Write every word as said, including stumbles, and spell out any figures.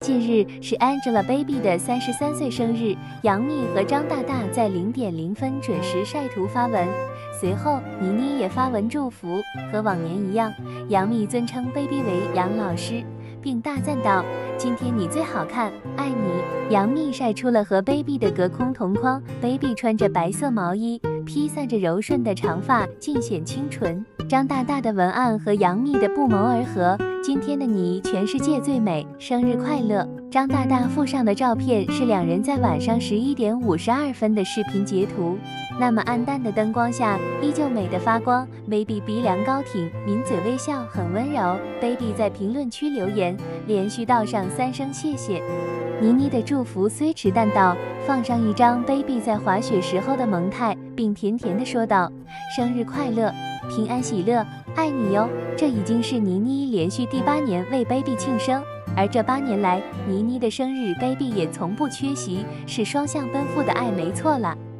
近日是 Angelababy 的三十三岁生日，杨幂和张大大在零点零分准时晒图发文，随后倪妮也发文祝福。和往年一样，杨幂尊称 Baby 为杨老师，并大赞道：“今天你最好看，爱你。”杨幂晒出了和 Baby 的隔空同框 ，Baby 穿着白色毛衣，披散着柔顺的长发，尽显清纯。张大大的文案和杨幂的不谋而合。今天的你全世界最美，生日快乐！张大大附上的照片是两人在晚上十一点五十二分的视频截图。那么暗淡的灯光下，依旧美得发光。Baby 鼻梁高挺，抿嘴微笑，很温柔。Baby 在评论区留言，连续道上三声谢谢。倪妮的祝福虽迟但到，放上一张 Baby 在滑雪时候的萌态，并甜甜地说道：“生日快乐，平安喜乐，爱你哟。”这已经是倪妮连续第八年为 Baby 庆生，而这八年来，倪妮的生日 Baby 也从不缺席，是双向奔赴的爱没错了。